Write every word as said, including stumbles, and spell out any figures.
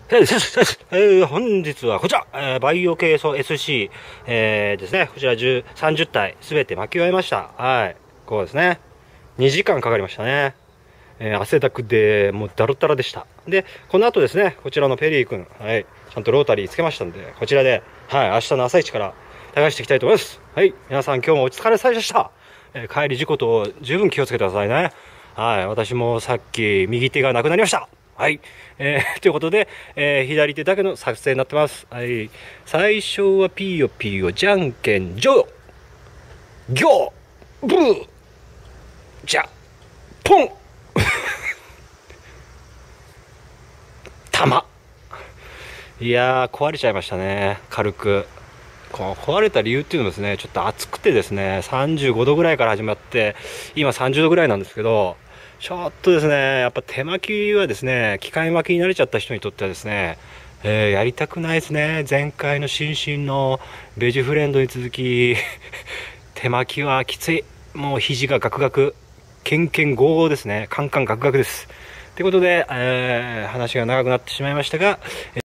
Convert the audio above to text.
えー、本日はこちら、えー、バイオケイ素 エスシー、えー、ですね。こちらじゅう、さんじゅったいすべて巻き終えました。はい。こうですね。にじかんかかりましたね。えー、汗だくでもうだるったらでした。で、この後ですね、こちらのペリー君、はい。ちゃんとロータリーつけましたんで、こちらで、はい、明日の朝一から流していきたいと思います。はい。皆さん今日もお疲れ様でした。えー、帰り事故と十分気をつけてくださいね。はい。私もさっき右手がなくなりました。はい。えー、ということで、えー、左手だけの作成になってます。はい。最初はピーヨピーヨ、じゃんけん、ジョー、ギョー、ブー、じゃ、ポン、玉。いやー、壊れちゃいましたね。軽く。こう壊れた理由っていうのもですね、ちょっと暑くてですね、さんじゅうごどぐらいから始まって、今さんじゅうどぐらいなんですけど、ちょっとですね、やっぱ手巻きはですね、機械巻きに慣れちゃった人にとってはですね、えー、やりたくないですね。前回の新進のベジフレンドに続き、手巻きはきつい。もう肘がガクガク、ケンケンゴーゴーですね。カンカンガクガクです。ということで、えー、話が長くなってしまいましたが、